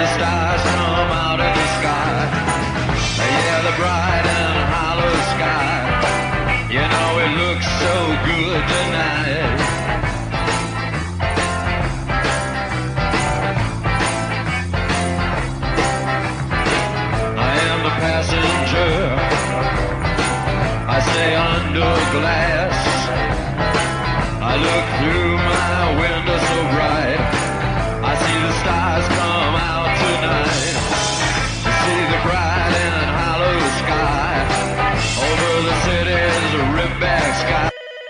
the stars come out in the sky. Yeah, the bright and hollow sky. You know it looks so good tonight. I am the passenger. I stay under glass. I look through my window so bright. I see the stars come out tonight. I see the bright and hollow sky. Over the city's rip-back sky.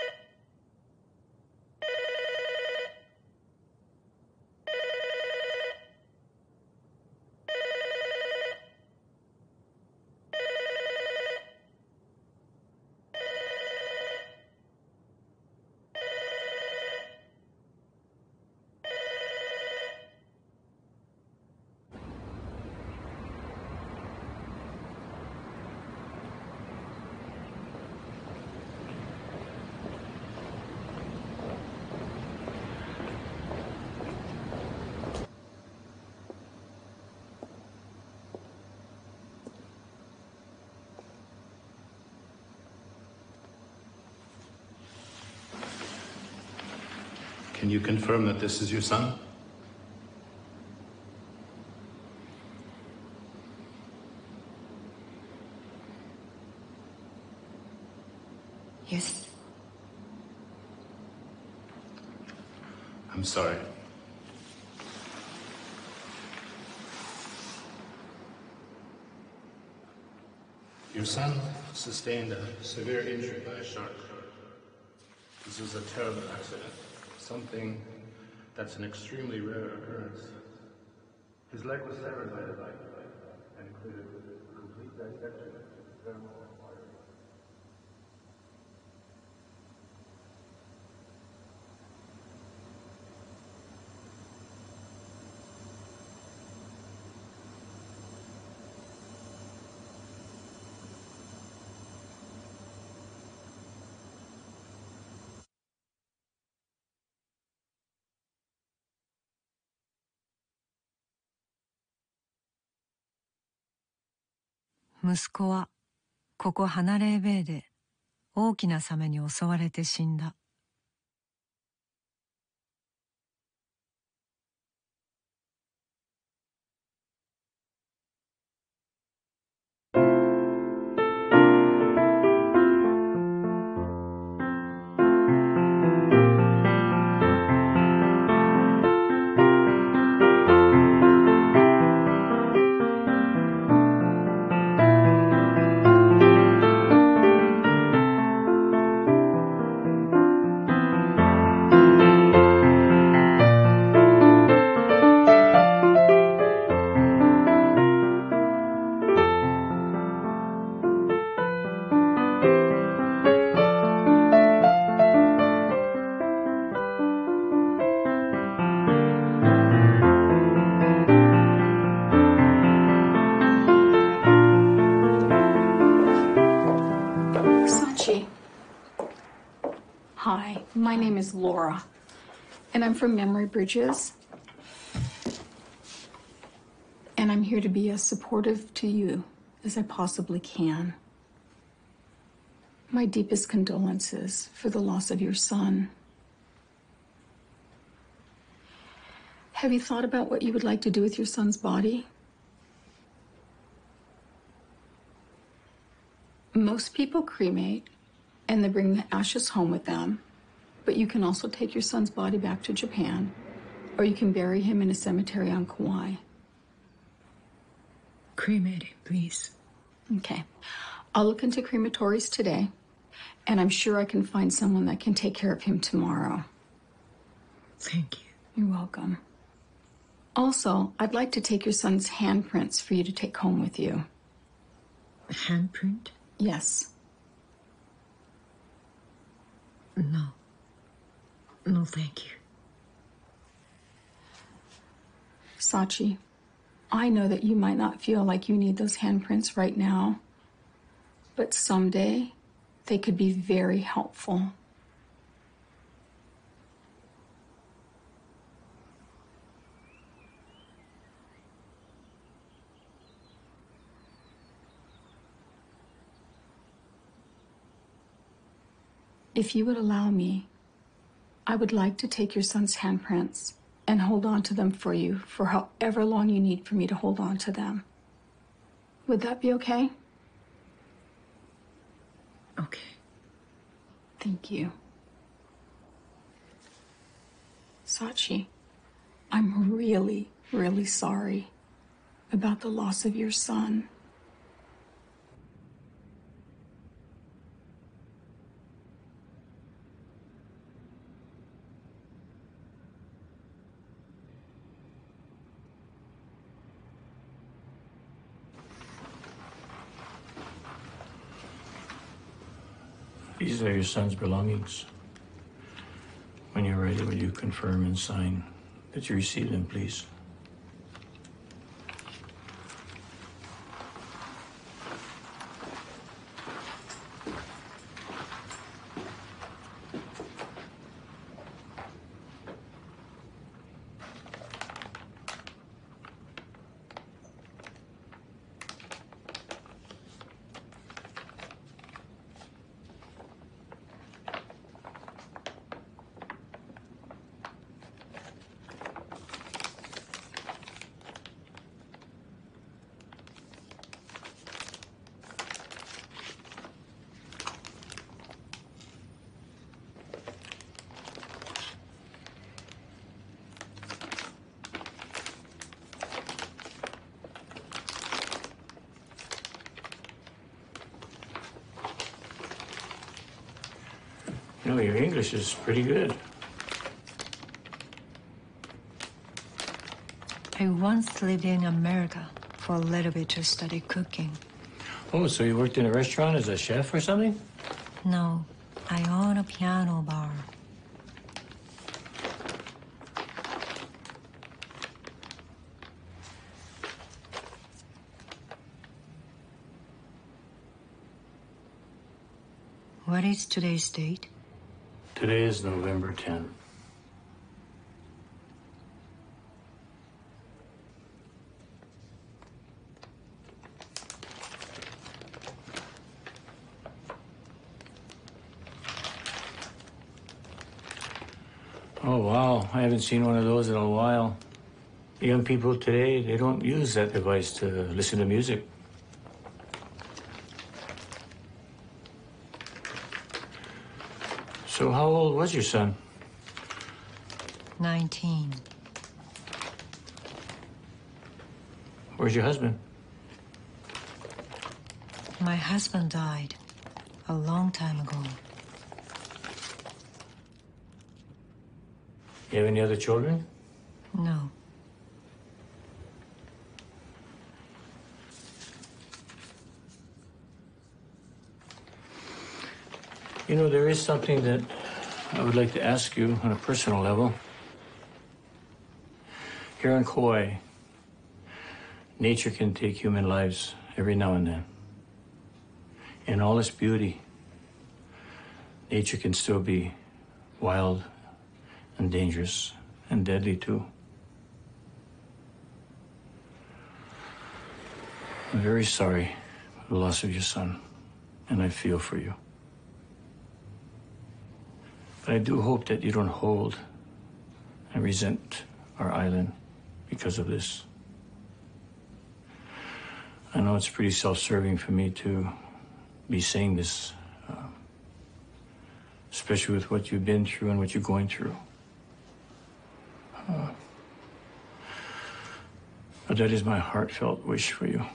Can you confirm that this is your son? Yes. I'm sorry. Your son sustained a severe injury by a shark. This is a terrible accident. Something that's an extremely rare occurrence. His leg was severed by the bite and included complete dissection of his femoral artery. 息子はここハナレイベイで大きなサメに襲われて死んだ。 Sachi. Hi, my name is Laura, and I'm from Memory Bridges. And I'm here to be as supportive to you as I possibly can. My deepest condolences for the loss of your son. Have you thought about what you would like to do with your son's body? Most people cremate and they bring the ashes home with them, but you can also take your son's body back to Japan, or you can bury him in a cemetery on Kauai. Cremating, please. Okay. I'll look into crematories today, and I'm sure I can find someone that can take care of him tomorrow. Thank you. You're welcome. Also, I'd like to take your son's handprints for you to take home with you. A handprint? Yes. No. No, thank you. Sachi, I know that you might not feel like you need those handprints right now, but someday they could be very helpful. If you would allow me, I would like to take your son's handprints and hold on to them for you for however long you need for me to hold on to them. Would that be okay? Okay. Thank you. Sachi, I'm really, really sorry about the loss of your son. These are your son's belongings. When you're ready, will you confirm and sign that you receive them, please? No, your English is pretty good. I once lived in America for a little bit to study cooking. Oh, so you worked in a restaurant as a chef or something? No, I own a piano bar. What is today's date? Today is November 10th. Oh, wow. I haven't seen one of those in a while. The young people today, they don't use that device to listen to music. So how old was your son? 19. Where's your husband? My husband died a long time ago. You have any other children? No. You know, there is something that I would like to ask you on a personal level. Here on Kauai, nature can take human lives every now and then. In all its beauty, nature can still be wild and dangerous and deadly too. I'm very sorry for the loss of your son, and I feel for you. But I do hope that you don't hold and resent our island because of this. I know it's pretty self-serving for me to be saying this, especially with what you've been through and what you're going through. But that is my heartfelt wish for you.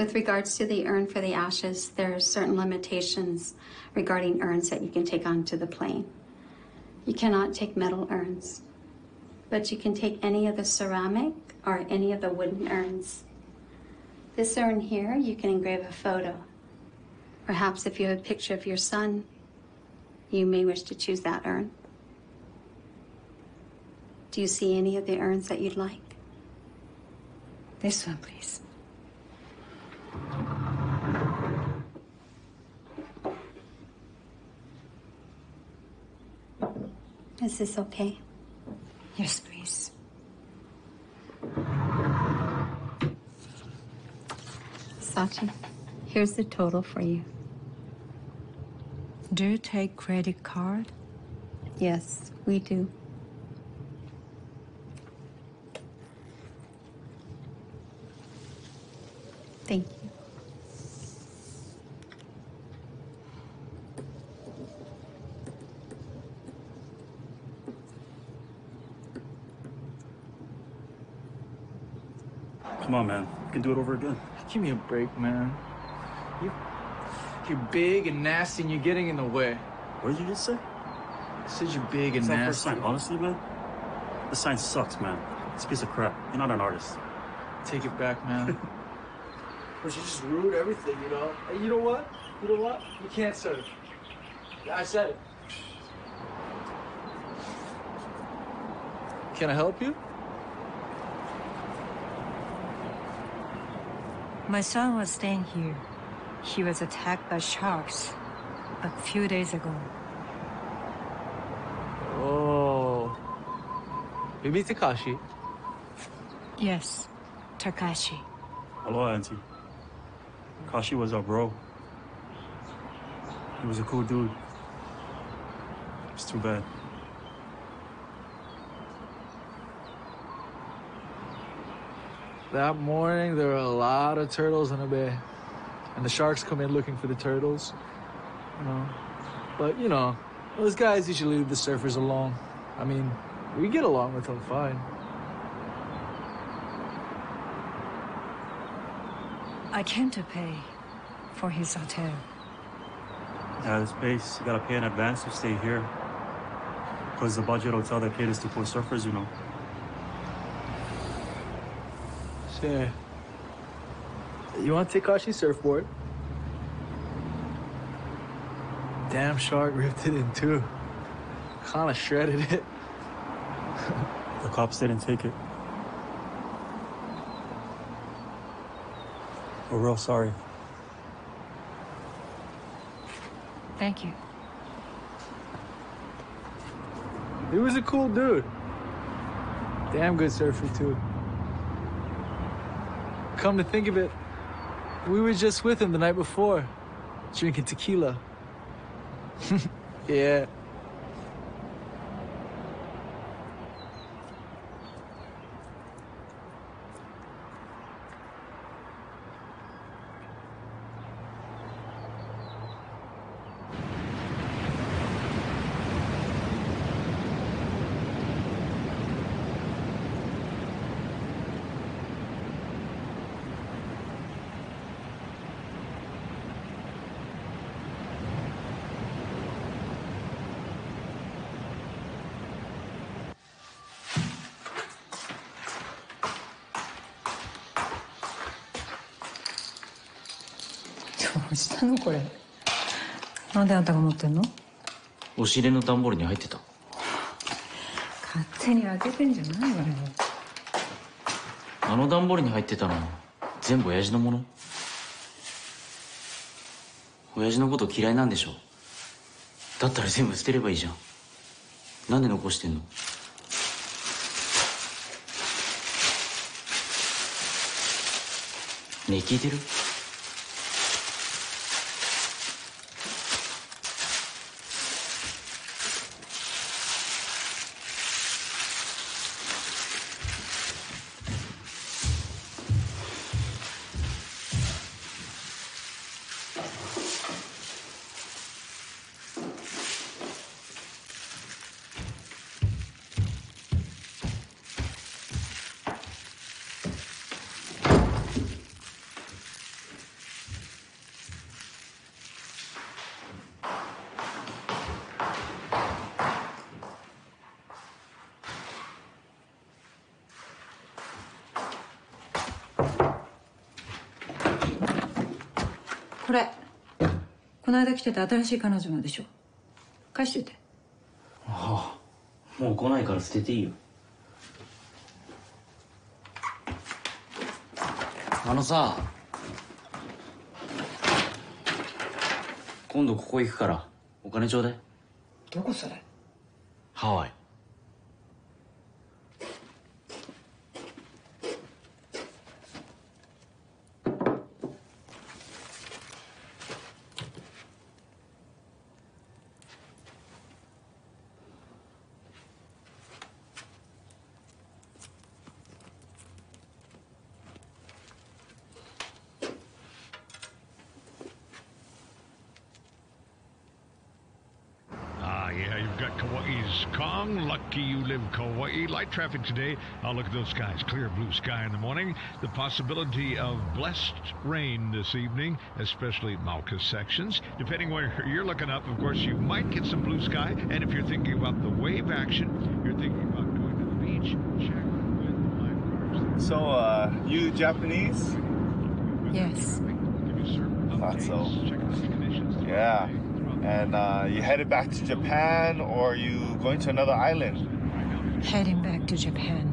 With regards to the urn for the ashes, there are certain limitations regarding urns that you can take onto the plane. You cannot take metal urns, but you can take any of the ceramic or any of the wooden urns. This urn here, you can engrave a photo. Perhaps if you have a picture of your son, you may wish to choose that urn. Do you see any of the urns that you'd like? This one, please. Is this okay? Yes, please. Sachi, here's the total for you. Do you take credit card? Yes, we do. Thank you. Come on, man. You can do it over again. Give me a break, man. You're big and nasty and you're getting in the way. What did you just say? I said you're big and It's that nasty. first sign. Honestly, man, this sign sucks, man. It's a piece of crap. You're not an artist. Take it back, man. But you just ruined everything, you know? Hey, you know what? You know what? You can't serve. I said it. Can I help you? My son was staying here. He was attacked by sharks a few days ago. Oh. Maybe Takashi. Yes, Takashi. Hello, Auntie. Kashi was our bro. He was a cool dude. It's too bad. That morning, there were a lot of turtles in the bay. And the sharks come in looking for the turtles. You know. But, you know, those guys usually leave the surfers alone. I mean, we get along with them fine. I came to pay for his hotel. Yeah, this base, you gotta pay in advance to stay here. Because the budget hotel that caters to poor surfers, you know. Say, you want Takashi's surfboard? Damn shark ripped it in two. Kinda shredded it. The cops didn't take it. We're real sorry. Thank you. He was a cool dude. Damn good surfer, too. Come to think of it, we were just with him the night before, drinking tequila. Yeah. どうしたのこれ。 なんであんたが持ってんの？ 押し入れの段ボールに入ってた。 勝手に開けてんじゃないわよ。 あの段ボールに入ってたの全部親父のもの？親父のこと嫌いなんでしょ？だったら全部捨てればいいじゃん。なんで残してんの？ねえ、聞いてる？ これこの間来てた新しい彼女のでしょ。返しといて。 ああ、もう来ないから捨てていいよ。あのさ、今度ここ行くからお金ちょうだい。 どこそれ？ ハワイ。 Yeah, you've got Kauai's Kong. Lucky you live Kauai. Light traffic today. Oh, look at those skies. Clear blue sky in the morning. The possibility of blessed rain this evening, especially Mauka sections. Depending where you're looking up, of course, you might get some blue sky. And if you're thinking about the wave action, you're thinking about going to the beach, check with lifeguards. So, you Japanese? Yes. Thought so. Yeah. And you headed back to Japan, or are you going to another island? Heading back to Japan.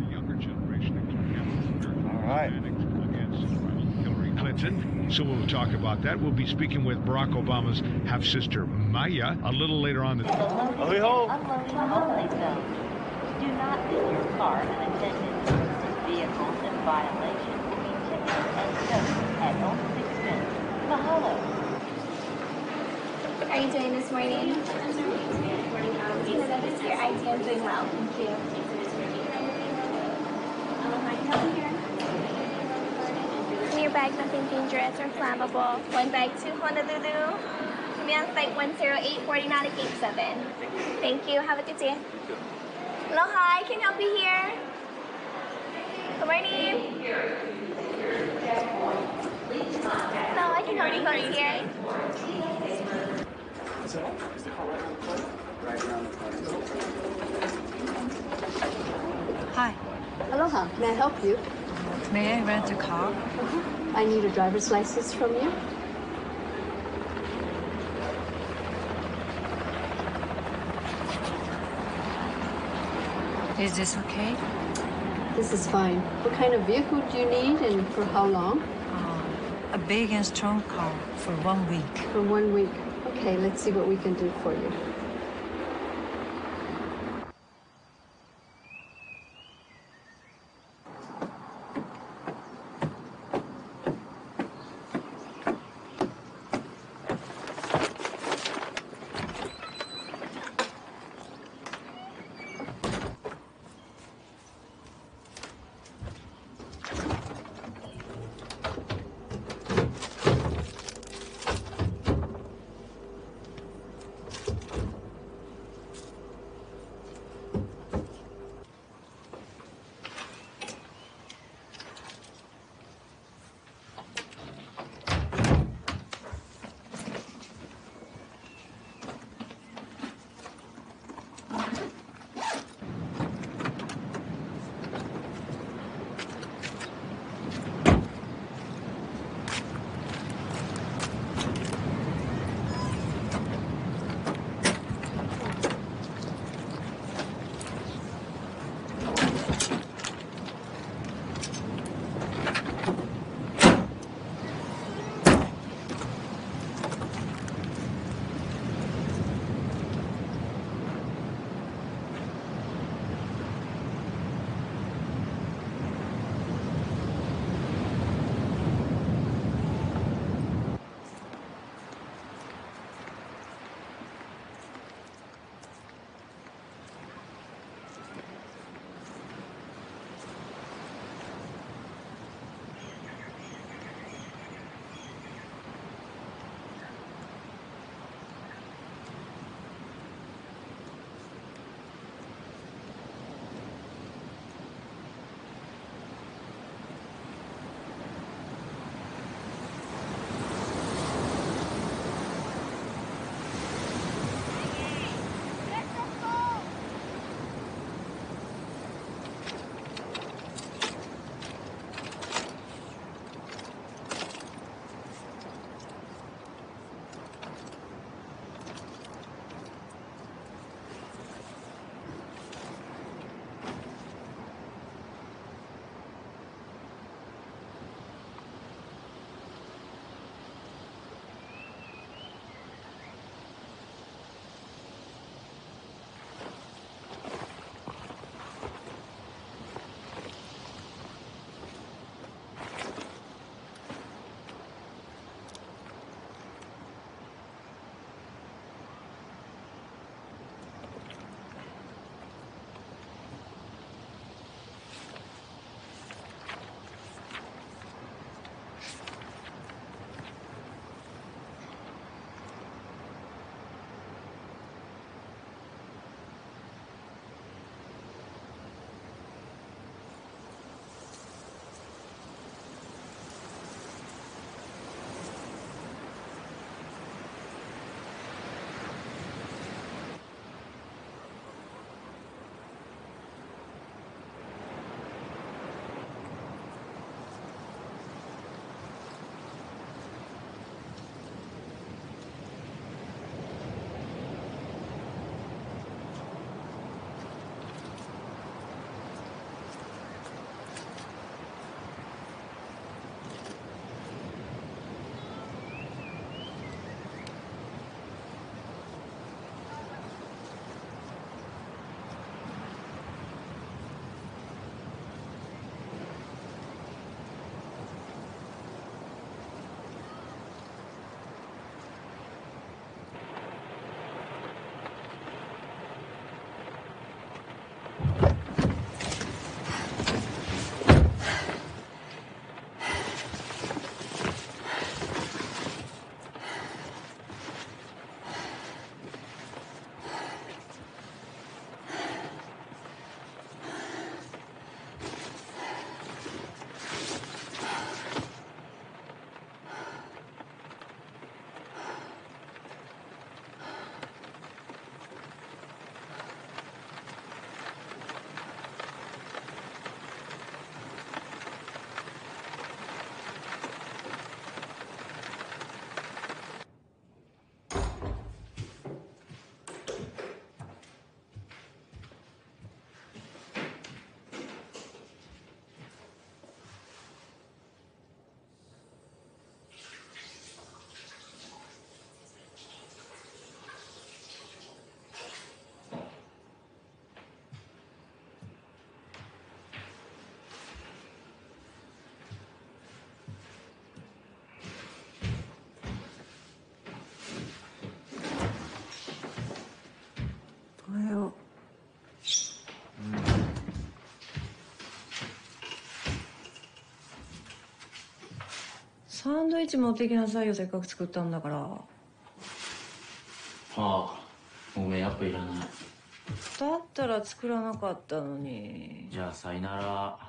All right. Hillary Clinton. So we'll talk about that. We'll be speaking with Barack Obama's half-sister Maya a little later on. Unloading Hanalei Bay. Do not leave your car unattended. Vehicles in violation will be ticketed and towed at owner's expense. Mahalo. How are you doing this morning? I'm doing well, thank you. In your bag, nothing dangerous or flammable. One bag to Honolulu. Command flight 108, boarding out at gate 7. Thank you, have a good day. Aloha, I can help you here. Good morning. No, I can help you folks here. Hi. Aloha, may I help you? May I rent a car? I need a driver's license from you. Is this okay? This is fine. What kind of vehicle do you need and for how long? A big and strong car for 1 week. For 1 week. Okay, let's see what we can do for you. サンドイッチ持ってきなさいよ、せっかく作ったんだから。 ああ、ごめん、やっぱいらない。 だったら作らなかったのに。 じゃあさいなら。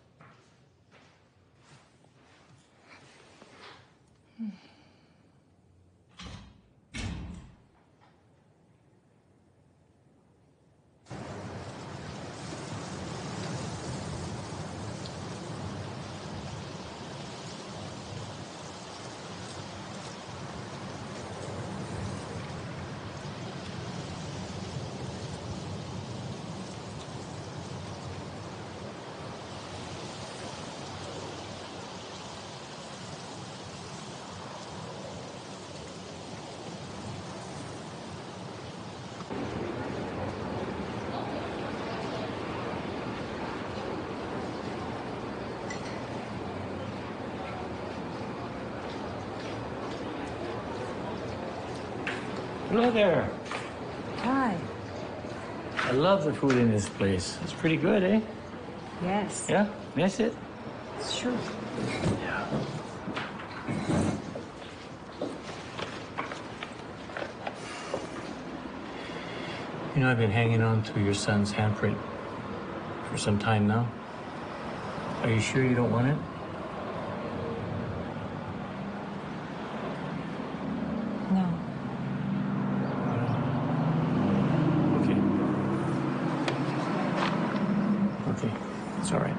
Hello there. Hi. I love the food in this place. It's pretty good, eh? Yes. Yeah? Miss it? Sure. Yeah. You know, I've been hanging on to your son's handprint for some time now. Are you sure you don't want it? No. Okay. Okay. It's all right.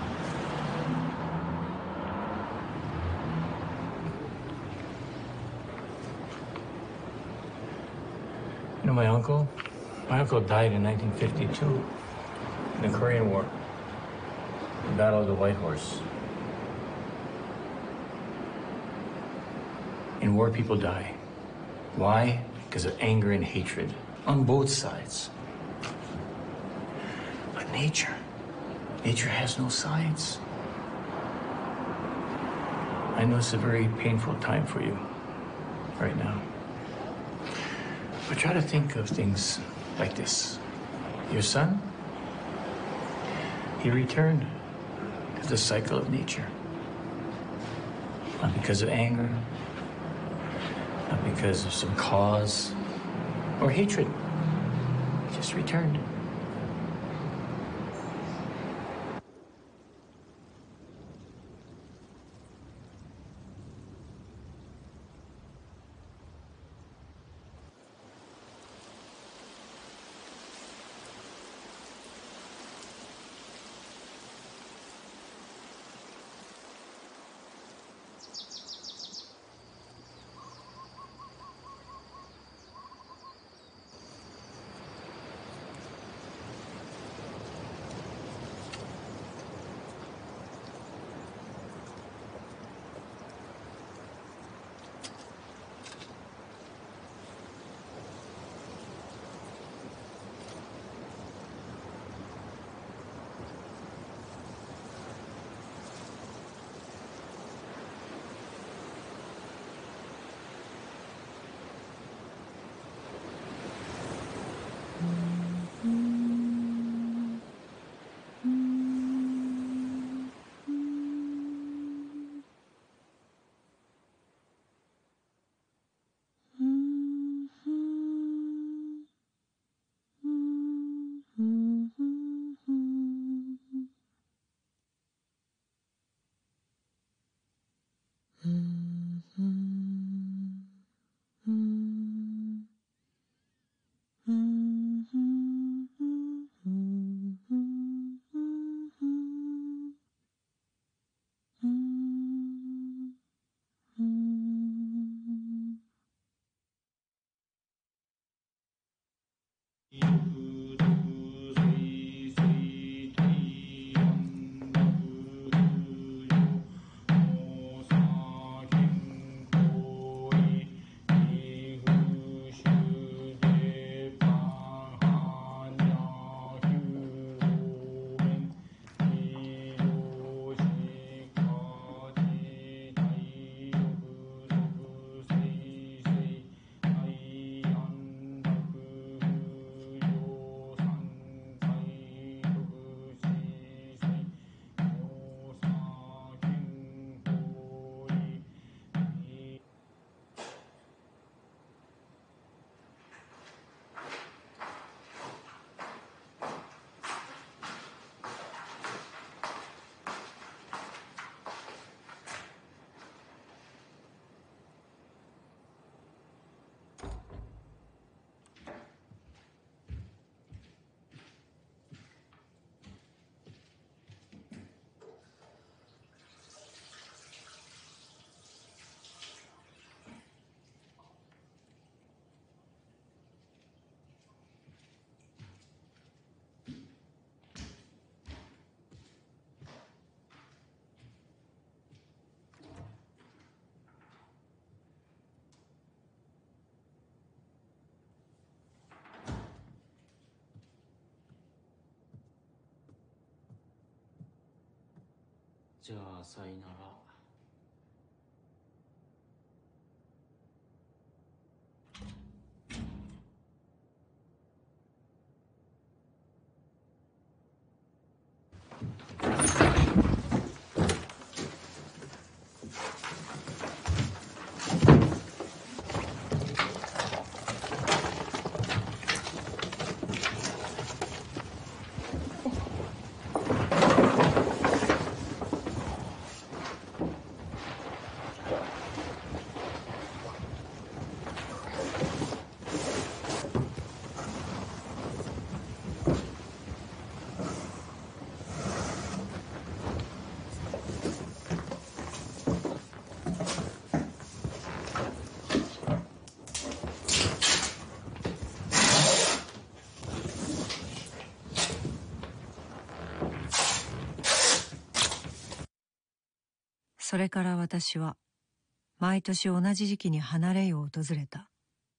You know, my uncle died in 1952 in the Korean War, the Battle of the White Horse. In war, people die. Why? Because of anger and hatred on both sides. But nature has no sides. I know it's a very painful time for you right now. But try to think of things like this. Your son, he returned to the cycle of nature. Not because of anger, not because of some cause or hatred. He just returned. じゃあさいなら。 それから私は毎年同じ時期にハナレイを訪れた。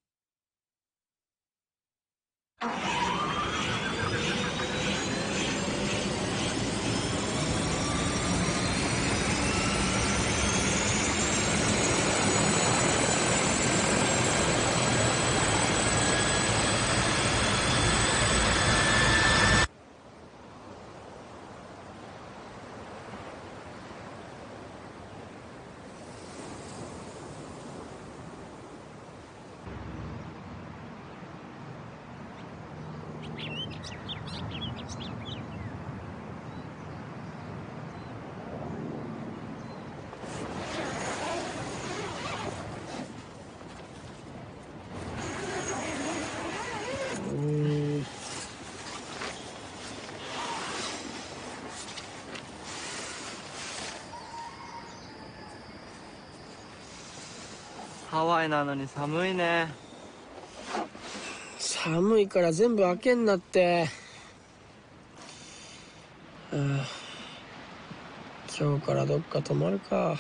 ハワイなのに寒いね。 寒いから全部開けんなって。今日からどっか泊まるか。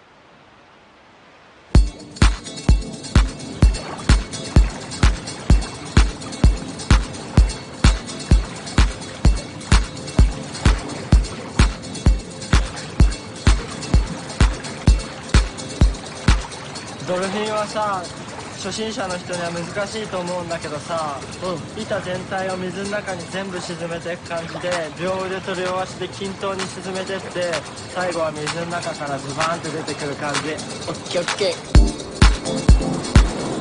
ドルフィンはさ、初心者の人には難しいと思うんだけどさ、板全体を水の中に全部沈めていく感じで、両腕と両足で均等に沈めてって、最後は水の中からズバーンって出てくる感じ。 オッケーオッケー。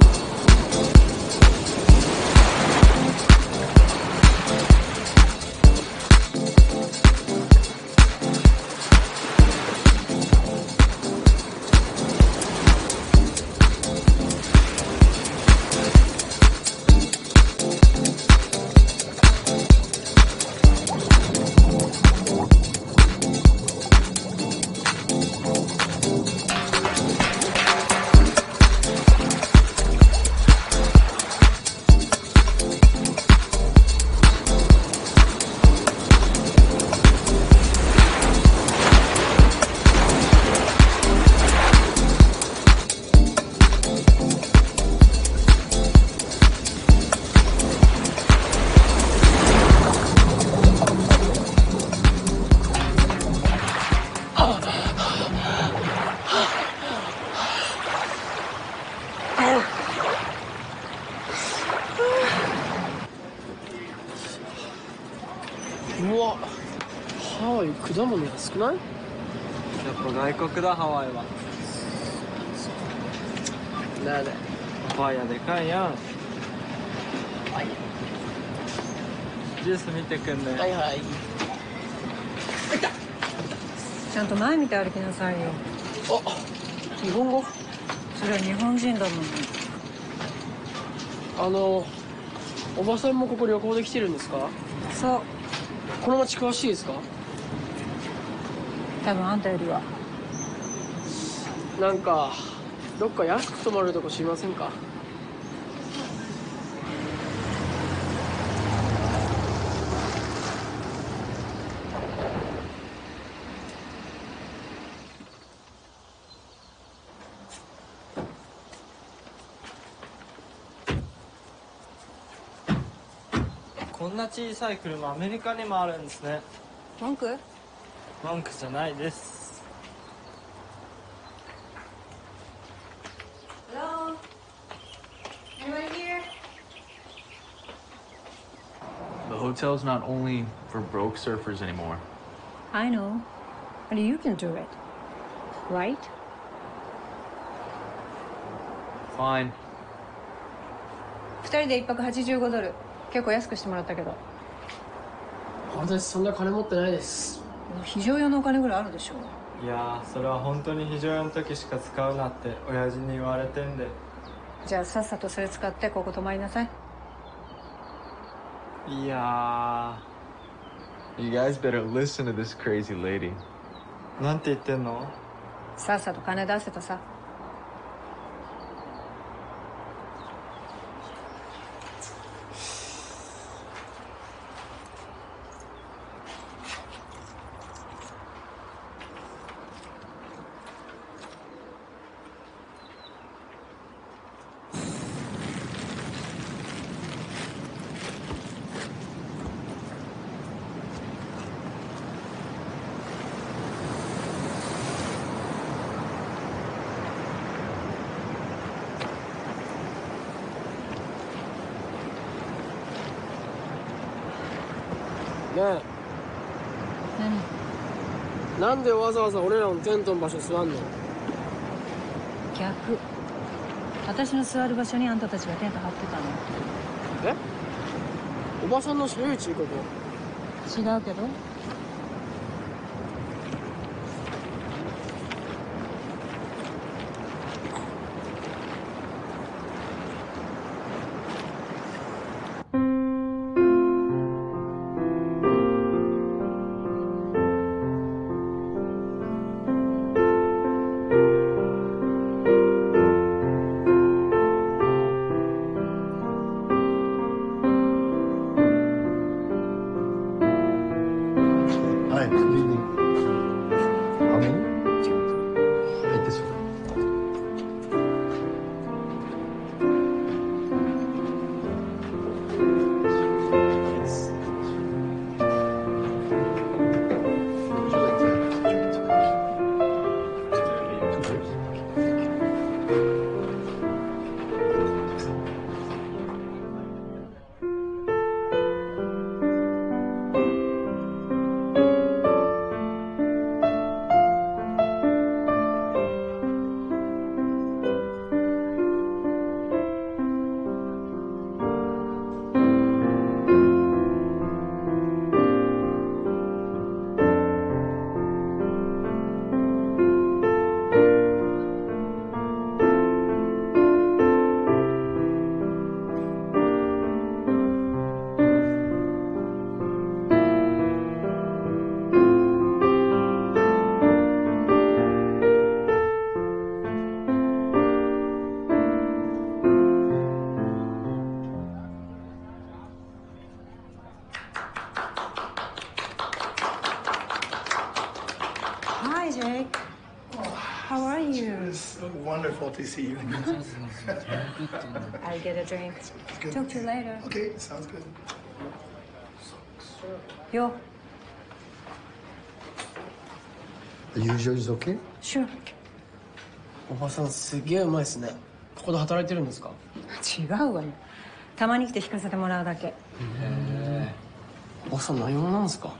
うわ、ハワイ果物安くない？ やっぱ外国だ、ハワイは。 だね。 パパイヤでかいやん。ジュース見てくんね。 はいはい。 ちゃんと前見て歩きなさいよ。 あ、日本語？ それは日本人だもんね。 おばさんもここ旅行で来てるんですか？ そう。 この町詳しいですか？ 多分あんたよりは。 なんかどっか安く泊まるとこ知りませんか？ こんな小さい車アメリカにもあるんですね。 文句？ 文句じゃないです。 hotel's not only for broke surfers anymore. I know. But you can do it. Right? Fine. 2人で1泊85ドル。結構安くしてもらったけど。 私そんな金持ってないです。 非常用のお金ぐらいあるでしょ。 いやー、それは本当に非常用の時しか使うなって親父に言われてんで。 じゃあさっさとそれ使ってここ泊まりなさい。 いやー。You guys better listen to this crazy lady. なんて言ってんの？ さっさと金出せとさ。 ねえ。何？なんでわざわざ俺らのテントの場所座んの？ 逆。私の座る場所にあんたたちがテント張ってたの。 え？おばさんの所有地ここ？ 違うけど。 Wonderful to see you. I'll get a drink. Talk to you later. Okay, sounds good. Yo. The usual is okay? Sure. おばさんすげえうまいっすね。ここで働いてるんですか？ 違うわよ。たまに来て弾かせてもらうだけ。 へえ。おばさん何者なんですか？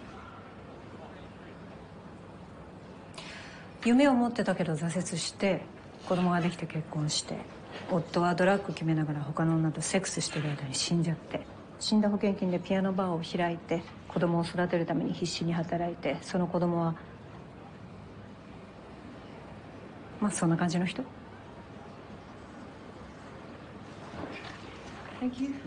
夢を持ってたけど挫折して子供ができて結婚して夫はドラッグ決めながら他の女とセックスしてる間に死んじゃって死んだ保険金でピアノバーを開いて子供を育てるために必死に働いてその子供はまあそんな感じの人。Thank you.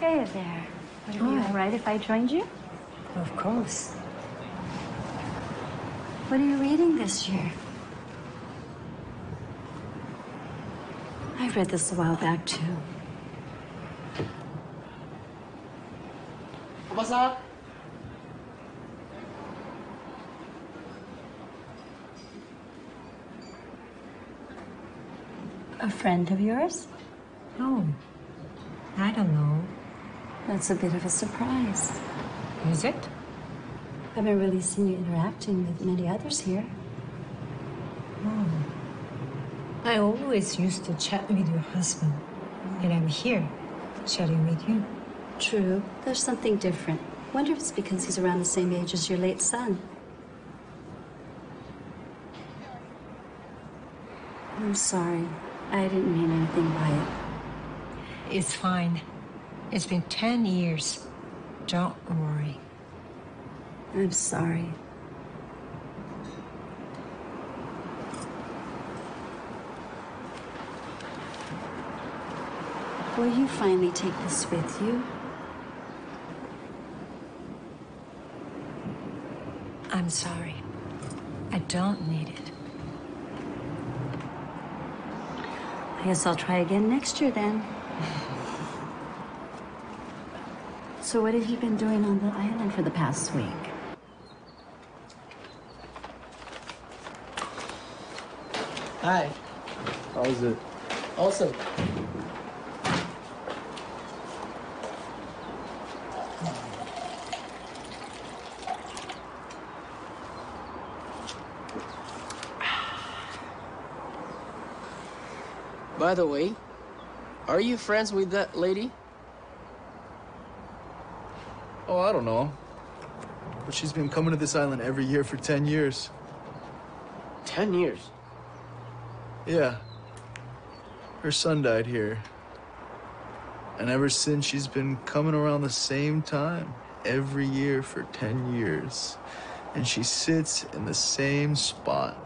Hey there. Would it be all right if I joined you? Of course. What are you reading this year? I read this a while back, too. A friend of yours? Oh, I don't know. That's a bit of a surprise. Is it? I haven't really seen you interacting with many others here. Oh. I always used to chat with your husband, and I'm here, chatting with you. True. There's something different. Wonder if it's because he's around the same age as your late son. I'm sorry. I didn't mean anything by it. It's fine. It's been 10 years. Don't worry. I'm sorry. Will you finally take this with you? I'm sorry. I don't need it. I guess I'll try again next year then. So what have you been doing on the island for the past week? Hi. How's it? Awesome. By the way, are you friends with that lady? Oh, I don't know. But she's been coming to this island every year for 10 years. 10 years? Yeah. Her son died here. And ever since, she's been coming around the same time, every year for 10 years. And she sits in the same spot.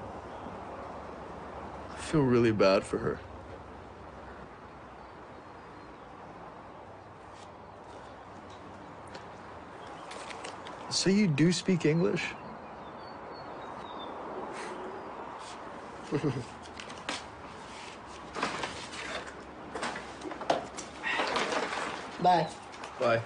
I feel really bad for her. So you do speak English? Bye. Bye.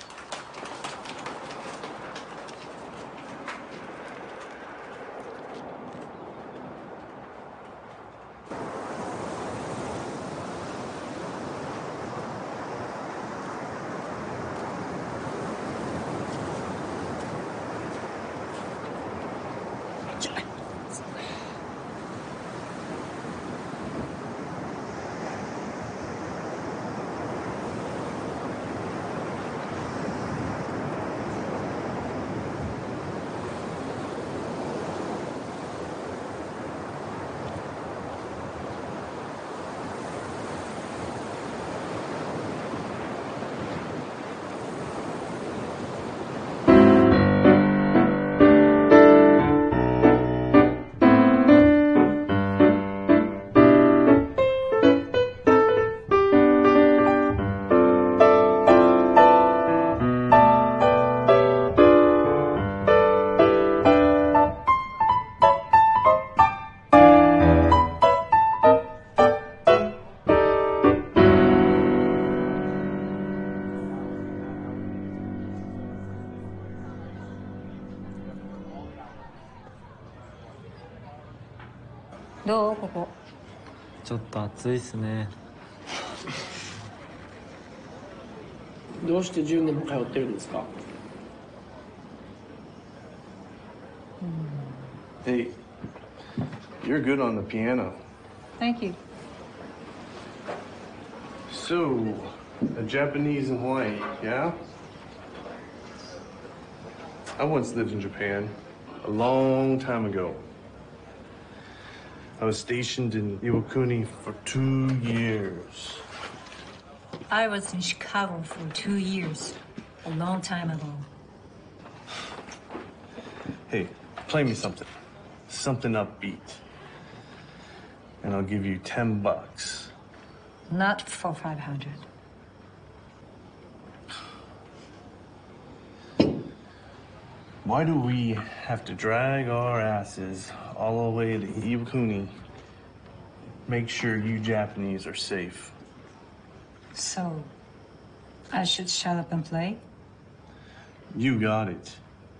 どうここ。 ちょっと暑いっすね。 どうして10年も通ってるんですか？ Hey, you're good on the piano. Thank you. So, a Japanese in Hawaii, yeah? I once lived in Japan, a long time ago. I was stationed in Iwakuni for 2 years. I was in Chicago for 2 years, a long time ago. Hey, play me something. Something upbeat. And I'll give you $10. Not for 500. Why do we have to drag our asses all the way to Iwakuni? Make sure you Japanese are safe. So, I should shut up and play? You got it.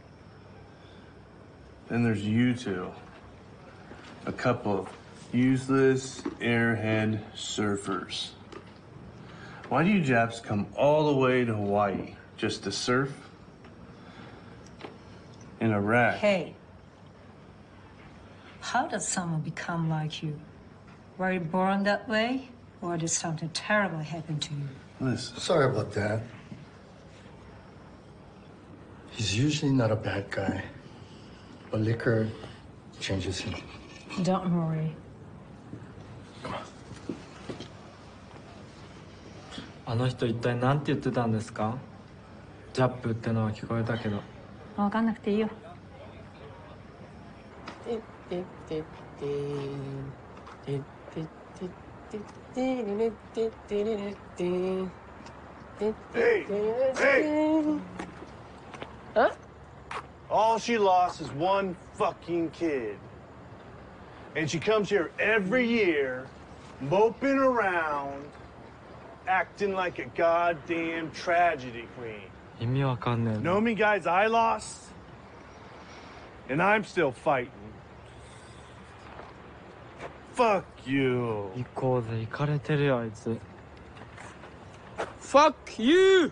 Then there's you two. A couple of useless airhead surfers. Why do you Japs come all the way to Hawaii just to surf? In Iraq. Hey. How does someone become like you? Were you born that way? Or did something terrible happen to you? Listen. Sorry about that. He's usually not a bad guy, but liquor changes him. Don't worry. あの人一体何て言ってたんですか？ジャップってのは聞こえたけど。 分かんなくていいよ。 Hey! Huh? All she lost is one fucking kid. And she comes here every year, moping around, acting like a goddamn tragedy queen. 意味わかんねえな。 Know me, guys, I lost, and I'm still fighting. Fuck you. 行こうぜ、行かれてるよ、あいつ。Fuck you!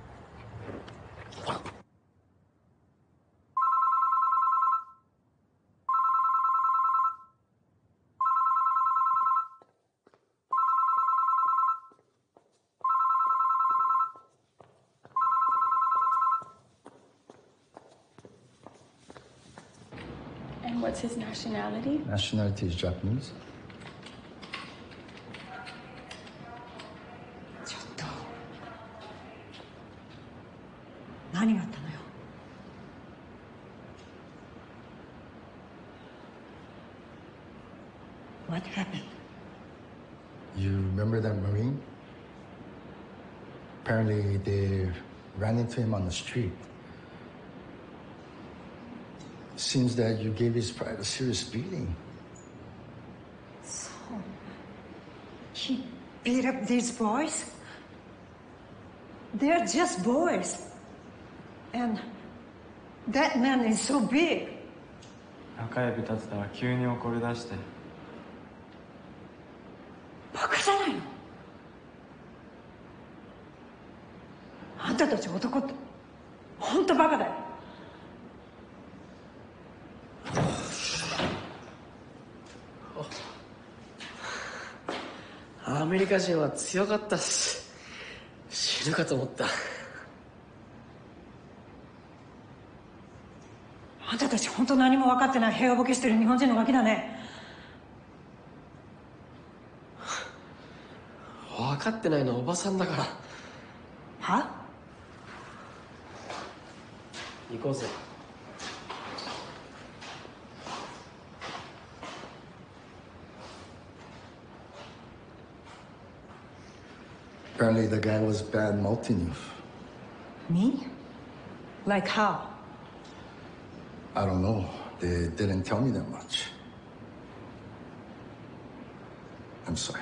And what's his nationality? Nationality is Japanese. ちょっと。何があったのよ。What happened? You remember that Marine? Apparently they ran into him on the street. Seems that you gave his pride a serious beating. So, he beat up these boys? They're just boys. And that man is so big. 中指立てたら急に怒り出して。 バカじゃないの？あんたたち男って本当バカだよ。 アメリカ人は強かったっす。死ぬかと思った。 あんたたち本当何も分かってない平和ボケしてる日本人のガキだね。 分かってないのはおばさんだから。 は？ 行こうぜ。 Apparently the guy was bad mouthing you. Me? Like how? I don't know. They didn't tell me that much. I'm sorry.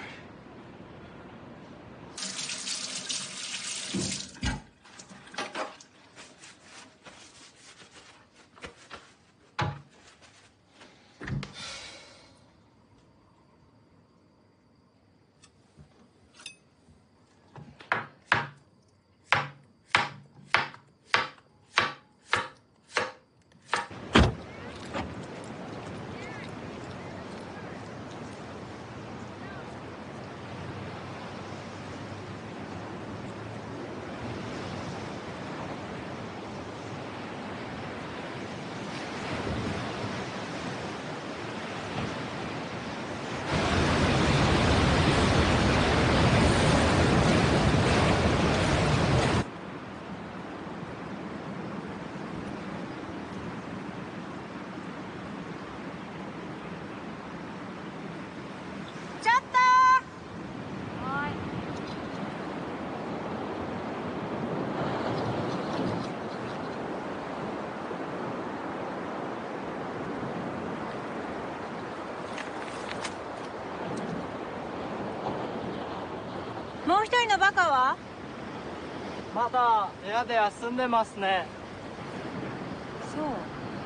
もう一人のバカは？ まだ部屋で休んでますね。 そう。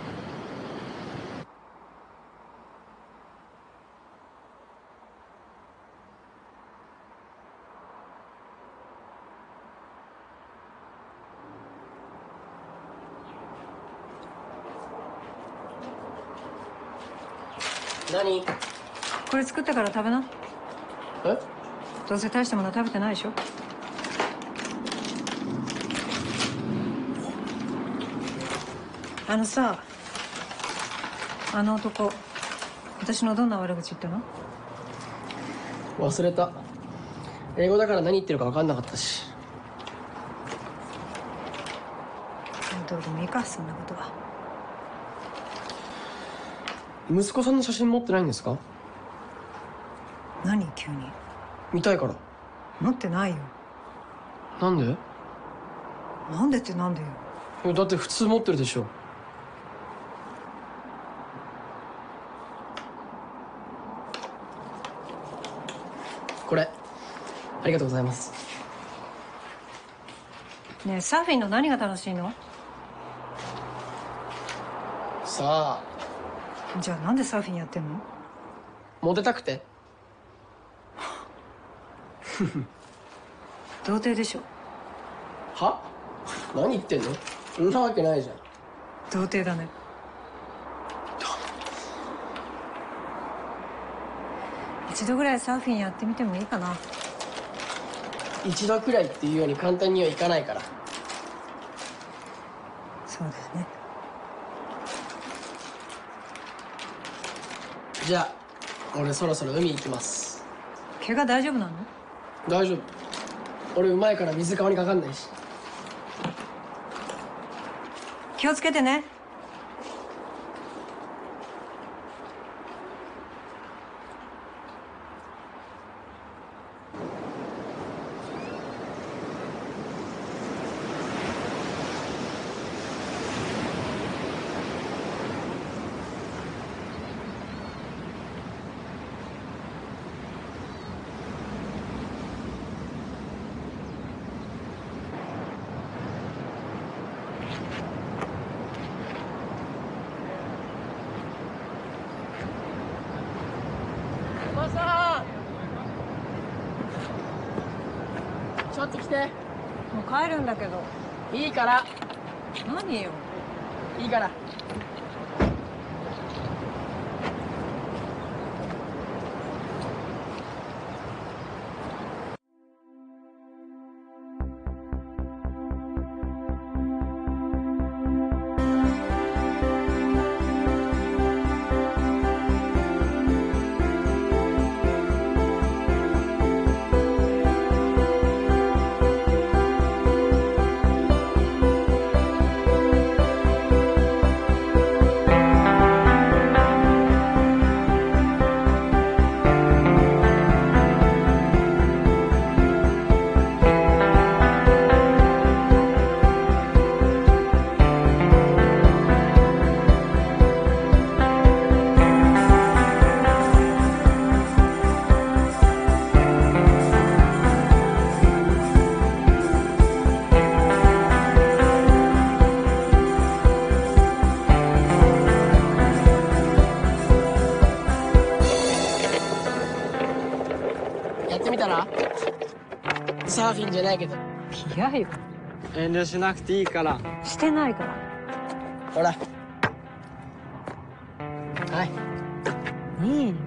何？ これ作ったから食べな。 え？ どうせ大したもの食べてないでしょ。あのさ、あの男、私のどんな悪口言ったの？ 忘れた。英語だから何言ってるか分かんなかったし。 どうでもいいか、そんなことは。 息子さんの写真持ってないんですか？ 何急に。 見たいから。 持ってないよ。 なんで？ なんでってなんでよ。 だって普通持ってるでしょ。これありがとうございます。 ねえ、サーフィンの何が楽しいの？ さあ。 じゃあなんでサーフィンやってんの？ モテたくて。 童貞でしょ。 は？何言ってんの？そんなわけないじゃん。 童貞だね。一度ぐらいサーフィンやってみてもいいかな。 一度くらいっていうように簡単にはいかないから。 そうだよね。 じゃあ俺そろそろ海行きます。 怪我大丈夫なの？ 大丈夫。俺うまいから水川にかかんないし。 気をつけてね。 ちょっと来て。 もう帰るんだけど。 いいから。 何よ。 いいから。サーフィンじゃないけど。 嫌よ。 遠慮しなくていいから。 してないから。 ほら。はい。 いいよ。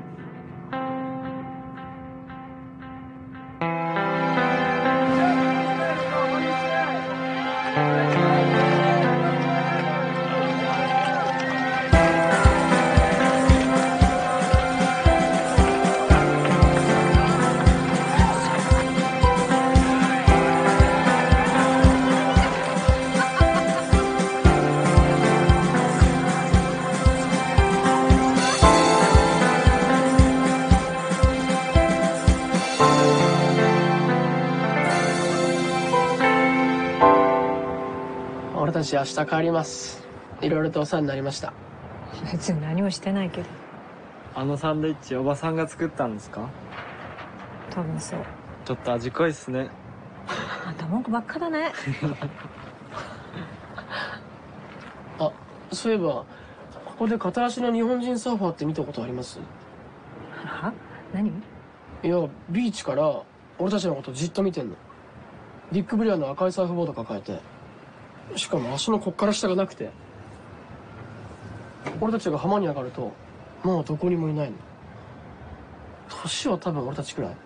俺たち明日帰ります。いろいろとお世話になりました。 別に何もしてないけど。 あのサンドイッチおばさんが作ったんですか？ 多分そう。 ちょっと味濃いっすね。 あんた文句ばっかだね。 あ、そういえばここで片足の日本人サーファーって見たことあります？ は？何？ いや、ビーチから俺たちのことじっと見てんの。ビッグブリアの赤いサーフボード抱えて、しかも足のこっから下がなくて、俺たちが浜に上がるともうどこにもいないの。年は多分俺たちくらい。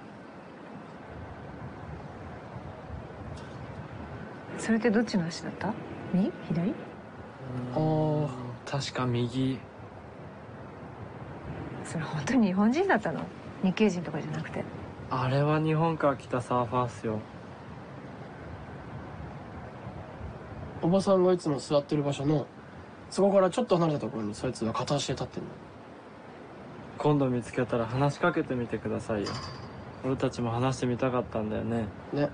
それってどっちの足だった？右？左？ 確か右。 それ本当に日本人だったの？日系人とかじゃなくて。 あれは日本から来たサーファーっすよ。 おばさんがいつも座ってる場所のそこからちょっと離れたところにそいつは片足で立ってんの。 今度見つけたら話しかけてみてくださいよ。俺たちも話してみたかったんだよね。 ね。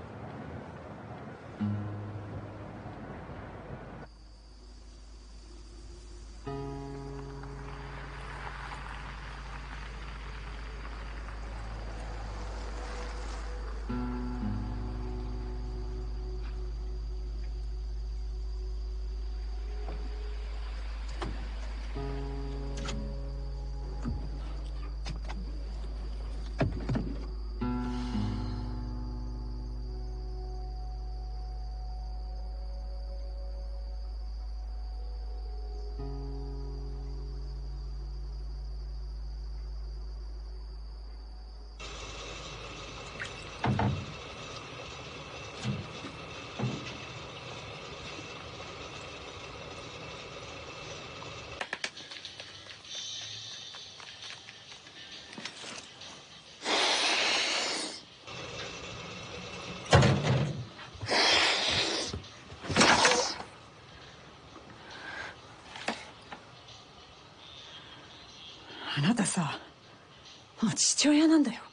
あなたさ、もう父親なんだよ。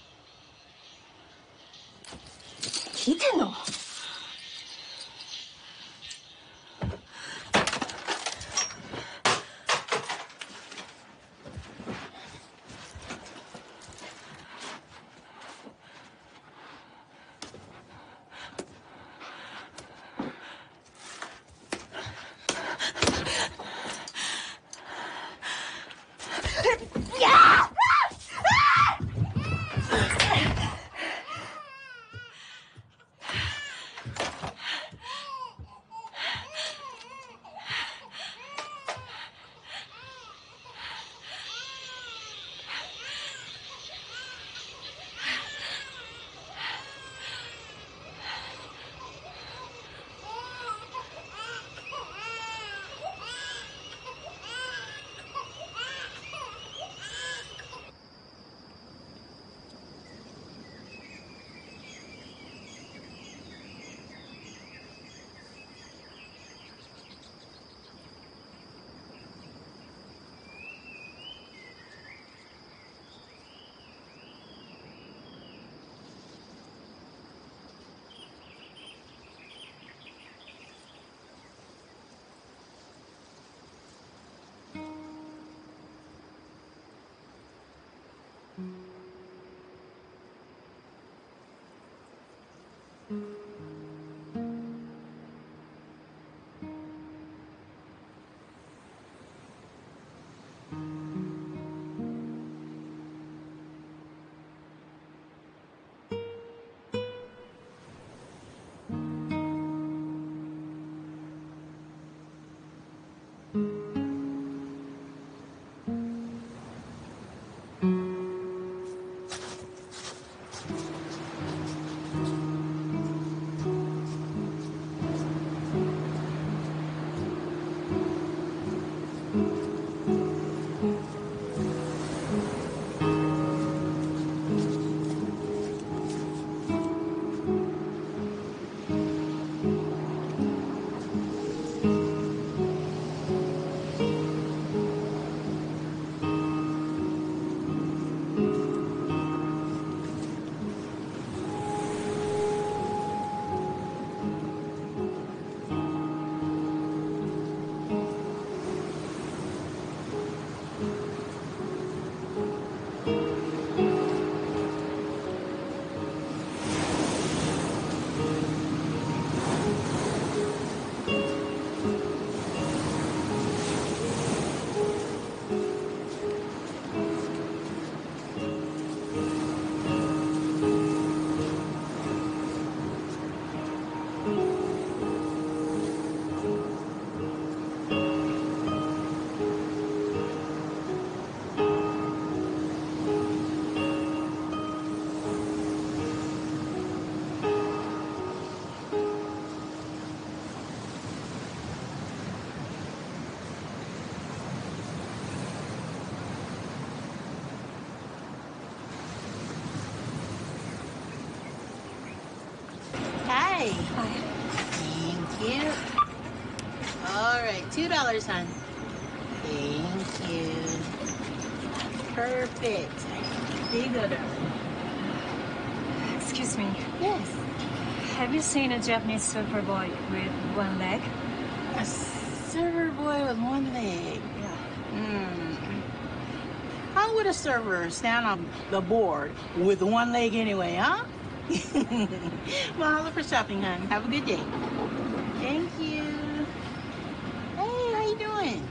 聞いてんの？ Hi. Hi. Thank you. All right, $2, hon. Thank you. Perfect. There you go, darling. Excuse me. Yes. Have you seen a Japanese surfer boy with one leg? A server boy with one leg. Yeah. How would a server stand on the board with one leg anyway, huh? Mahalo for shopping, hon. Have a good day. Thank you. Hey, how you doing?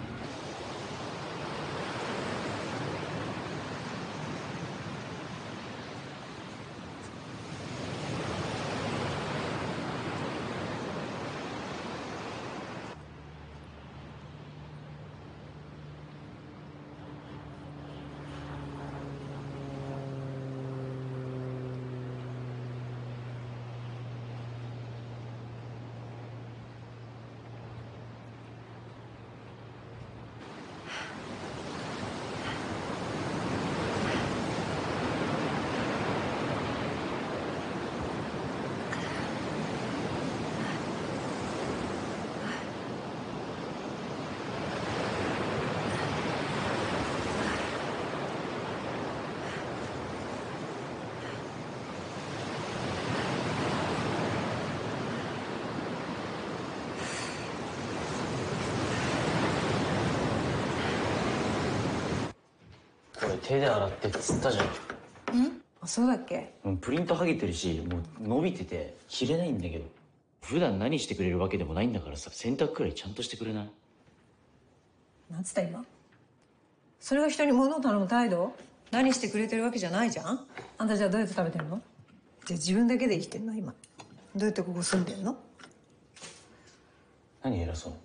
これ手で洗ってっつったじゃん。 あ、そうだっけ？ もうプリント剥げてるし、もう伸びてて着れないんだけど。普段何してくれるわけでもないんだからさ、洗濯くらいちゃんとしてくれない？ なんつった今？それが人に物を頼む態度？何してくれてるわけじゃないじゃん。あんたじゃあどうやって食べてんの？じゃあ自分だけで生きてんの今。どうやってここ住んでんの？ 何偉そう？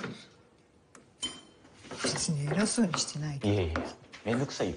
別に偉そうにしてないけど。 いやいや、めんどくさいよ。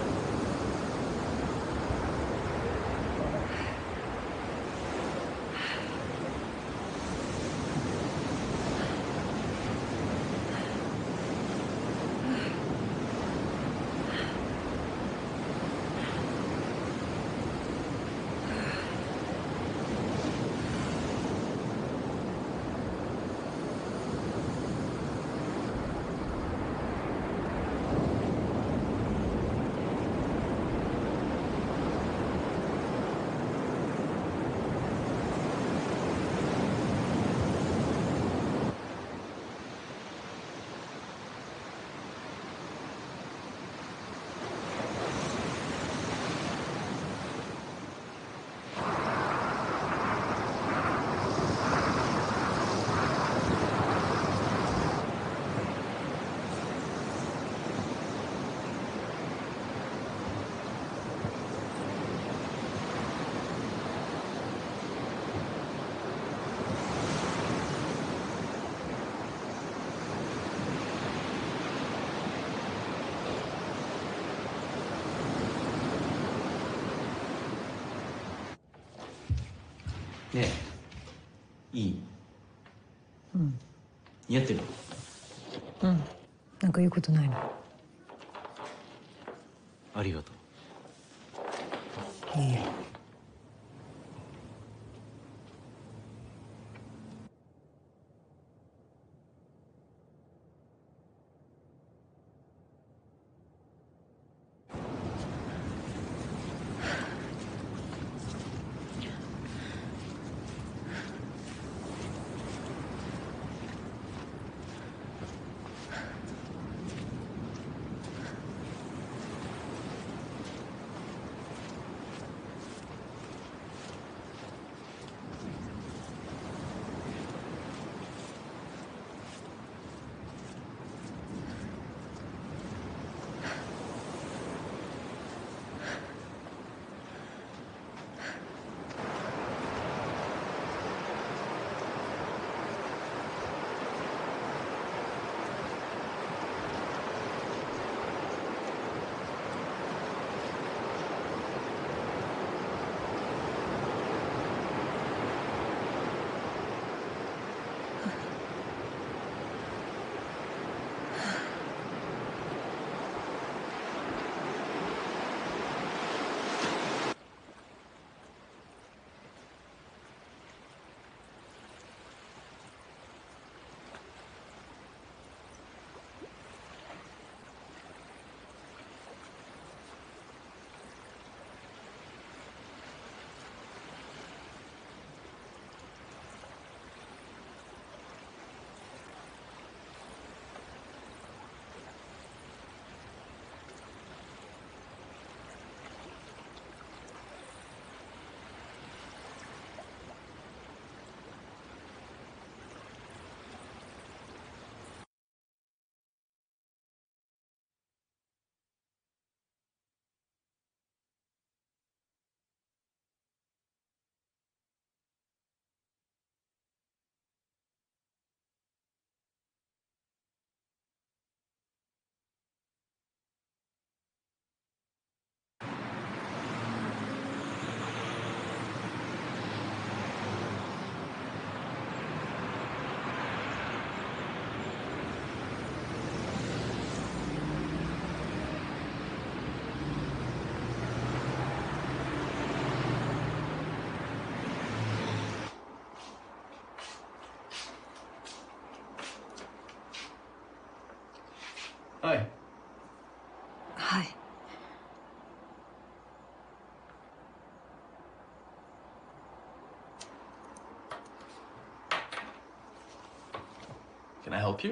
ねえ、いい？ うん。 似合ってる？ うん。なんか言うことないの？ ありがとう。 いいよ。 Hi. Hi. Can I help you?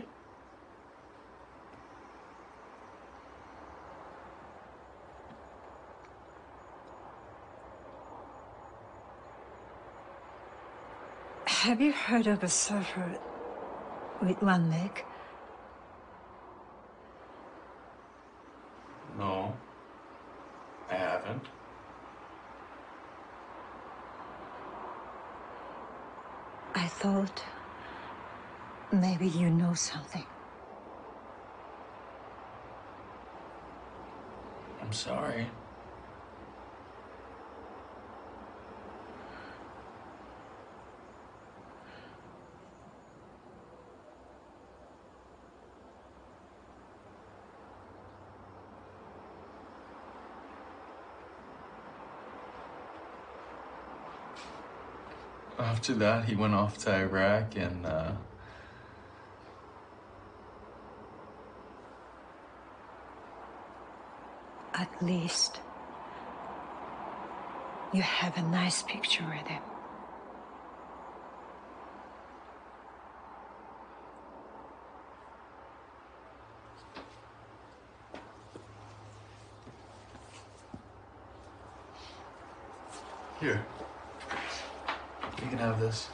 Have you heard of a surfer with one leg? No, I haven't. I thought maybe you know something. I'm sorry. After that, he went off to Iraq and, At least you have a nice picture with him. Here. You can have this.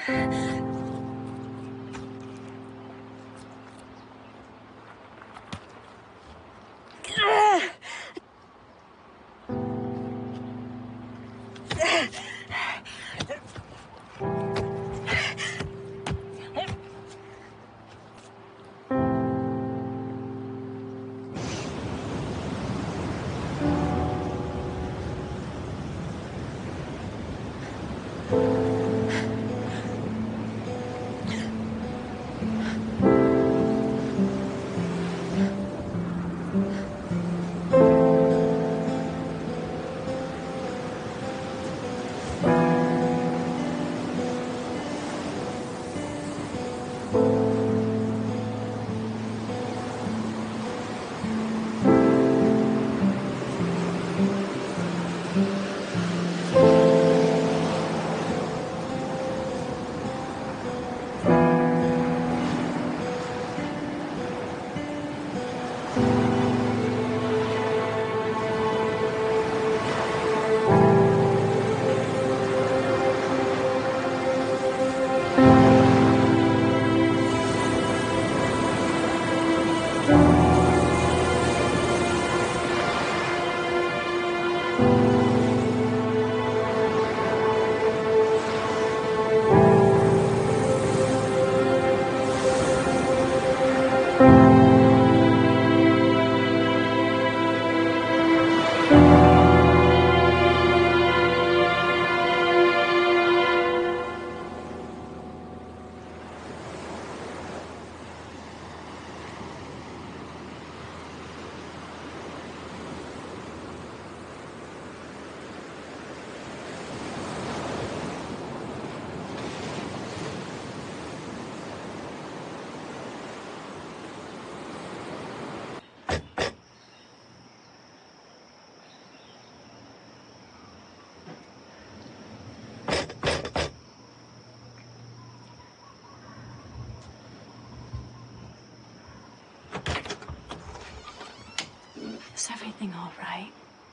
Is everything all right?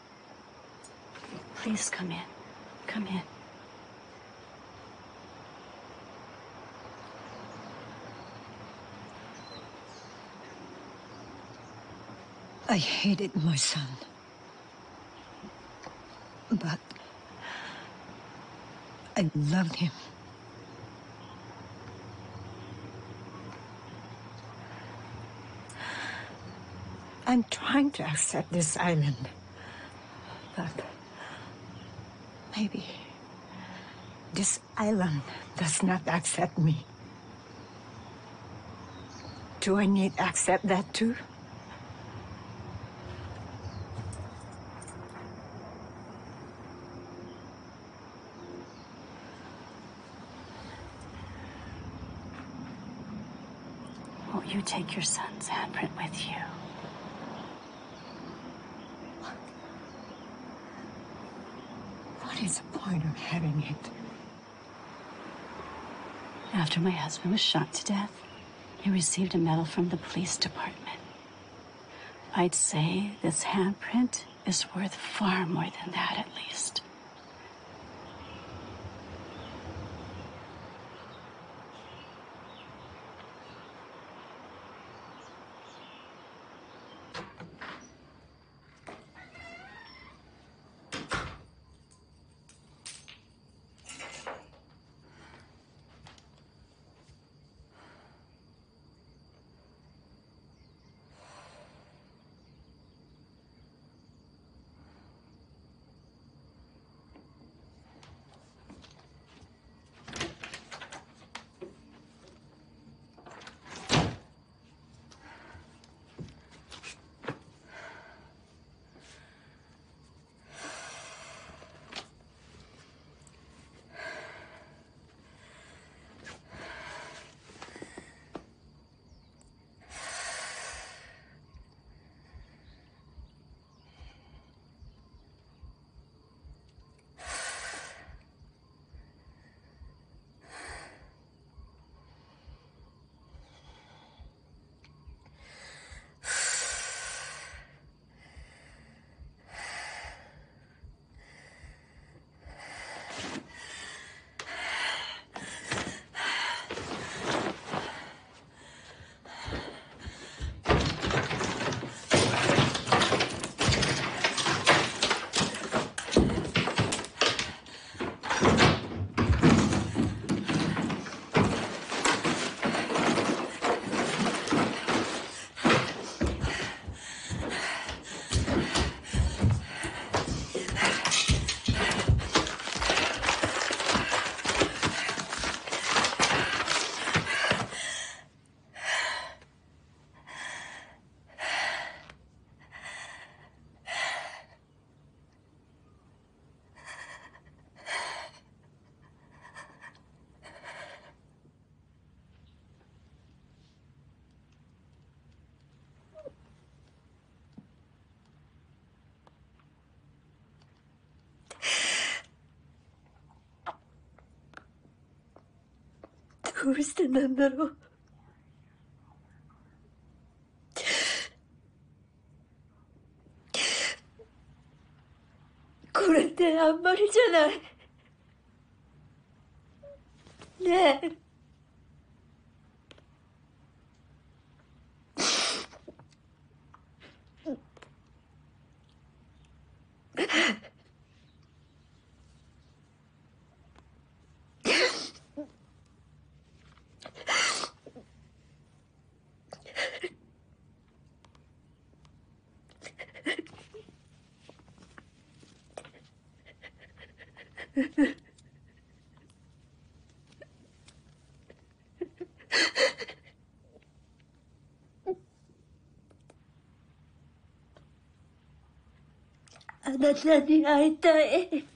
Please come in. Come in. I hated my son. But I loved him. I'm trying to accept this island, but maybe this island does not accept me. Do I need to accept that too? Won't you take your son's handprint with you? What is the point of having it? After my husband was shot to death, he received a medal from the police department. I'd say this handprint is worth far more than that, at least. うしてなんだろう。これってあんまりじゃない。ねえ。あなたに会いたい。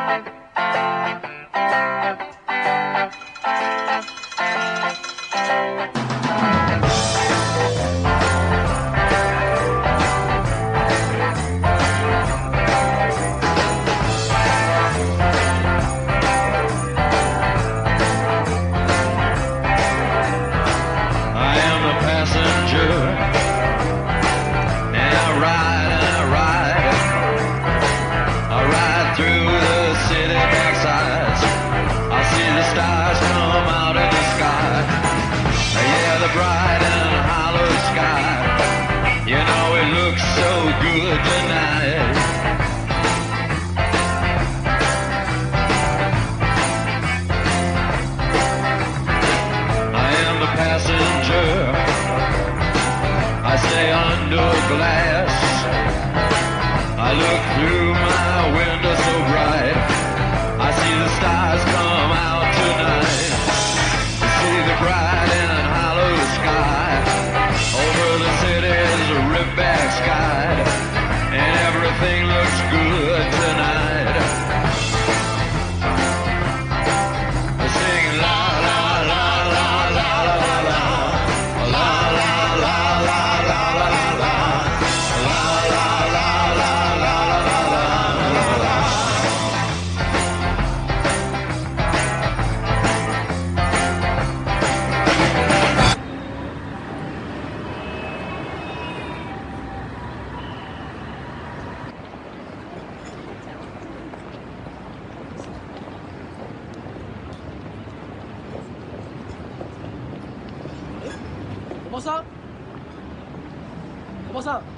おばさん、おばさん。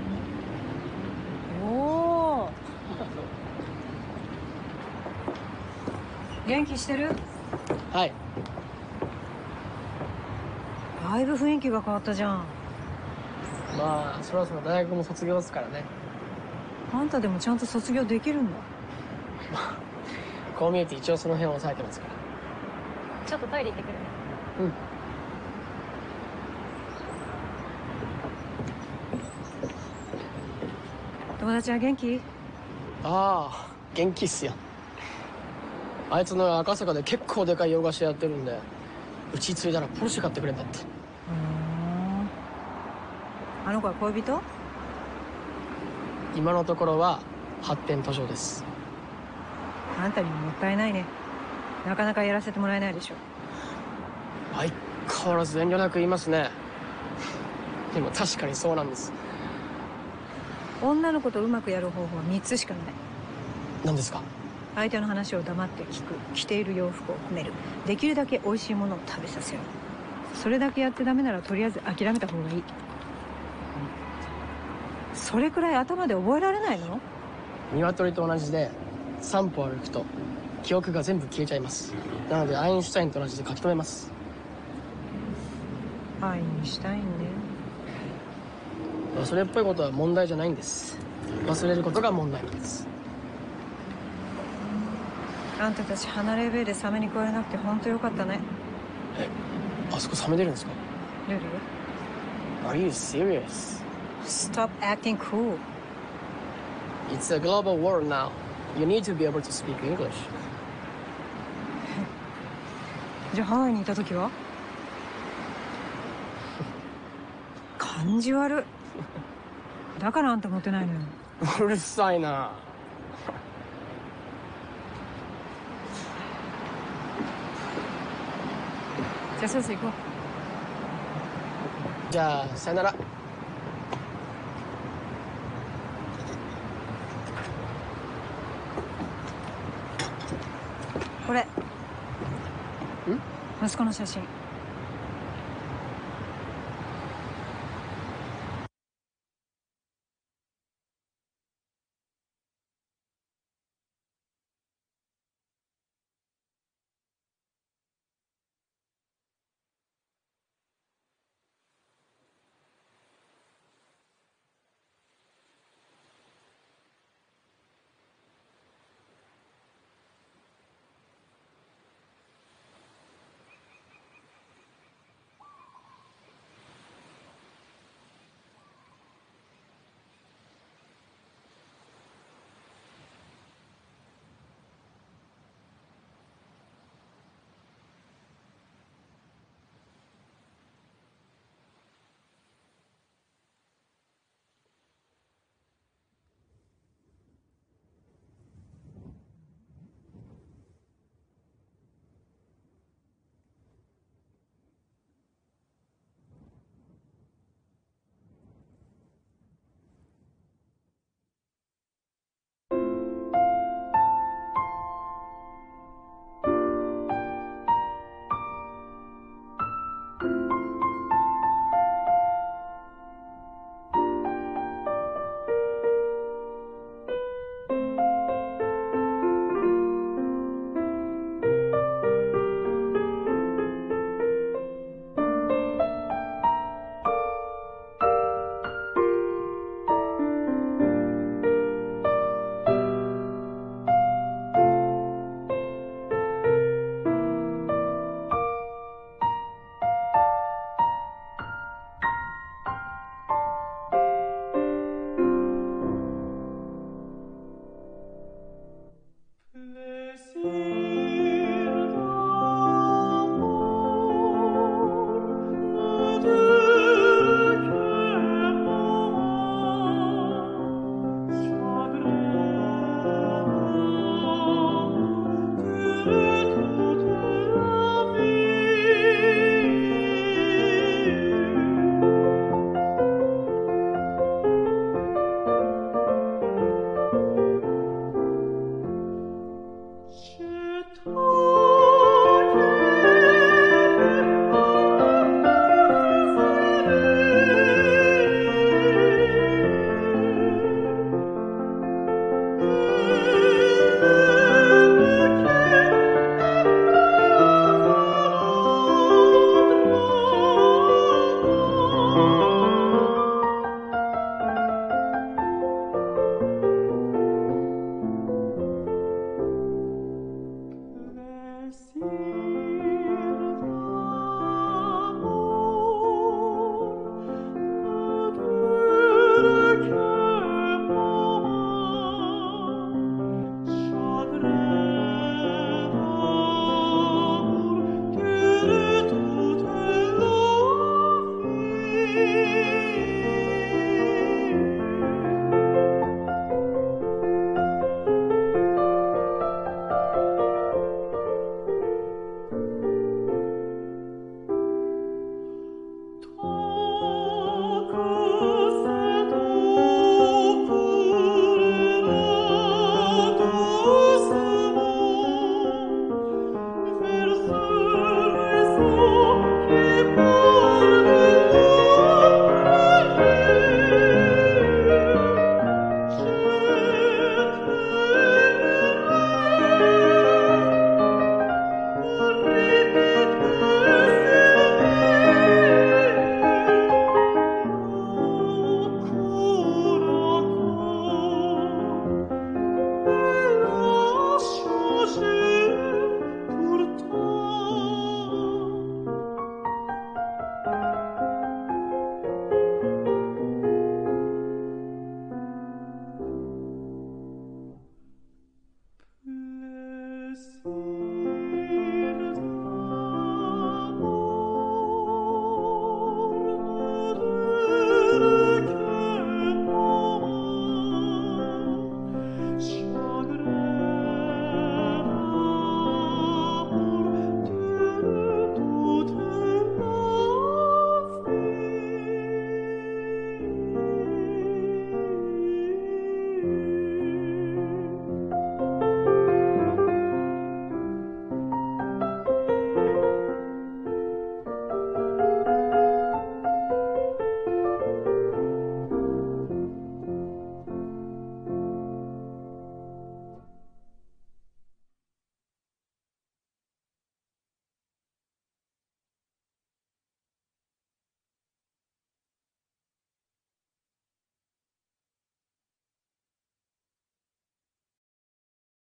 おお。元気してる？ はい。 だいぶ雰囲気が変わったじゃん。 まあそろそろ大学も卒業ですからね。 あんたでもちゃんと卒業できるんだ。 こう見えて一応その辺を抑えてますから。 ちょっとトイレ行ってくる。 うん。 友達は元気？ ああ、元気っすよ。あいつの赤坂で結構でかい洋菓子屋やってるんで、うち継いだらポルシェ買ってくれたって。 あの子は恋人？ 今のところは発展途上です。 あんたにももったいないね。なかなかやらせてもらえないでしょ。 相変わらず遠慮なく言いますね。でも確かにそうなんです。 女の子とうまくやる方法は3つしかない。 何ですか？ 相手の話を黙って聞く、着ている洋服を褒める、できるだけ美味しいものを食べさせる。それだけやってダメならとりあえず諦めた方がいい。それくらい頭で覚えられないの？ 鶏と同じで3歩歩くと記憶が全部消えちゃいます。なのでアインシュタインと同じで書き留めます。 アインシュタインね。 それっぽいことは問題じゃないんです。忘れることが問題なんです。 あんたたち離れベイでサメに食われなくて本当よかったね。 え、あそこサメ出るんですか？ ルル Are you serious? Stop acting cool. It's a global world now. You need to be able to speak English. じゃあハワイにいた時は？感じ悪い。だからあんたモテないのよ。 うるさいな。 じゃあそろそろ行こう。 じゃあさよなら。 これ息子の写真。